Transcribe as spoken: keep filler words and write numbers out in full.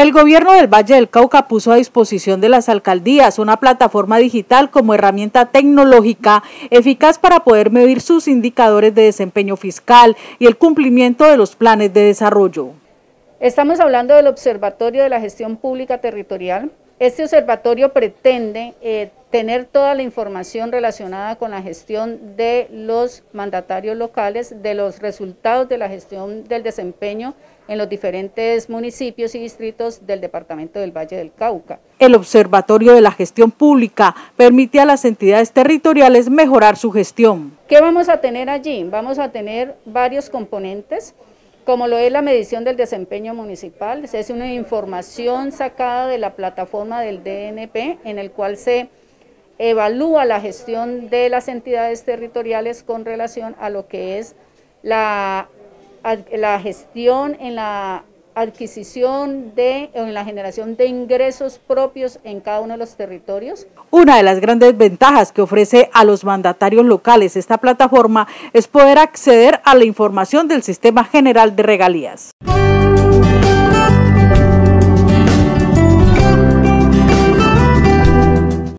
El gobierno del Valle del Cauca puso a disposición de las alcaldías una plataforma digital como herramienta tecnológica eficaz para poder medir sus indicadores de desempeño fiscal y el cumplimiento de los planes de desarrollo. Estamos hablando del Observatorio de la Gestión Pública Territorial. Este observatorio pretende eh, tener toda la información relacionada con la gestión de los mandatarios locales, de los resultados de la gestión del desempeño en los diferentes municipios y distritos del departamento del Valle del Cauca. El Observatorio de la Gestión Pública permite a las entidades territoriales mejorar su gestión. ¿Qué vamos a tener allí? Vamos a tener varios componentes, como lo es la medición del desempeño municipal. Es una información sacada de la plataforma del D N P, en el cual se evalúa la gestión de las entidades territoriales con relación a lo que es la, la gestión en la adquisición de, o en la generación de ingresos propios en cada uno de los territorios. Una de las grandes ventajas que ofrece a los mandatarios locales esta plataforma es poder acceder a la información del Sistema General de Regalías.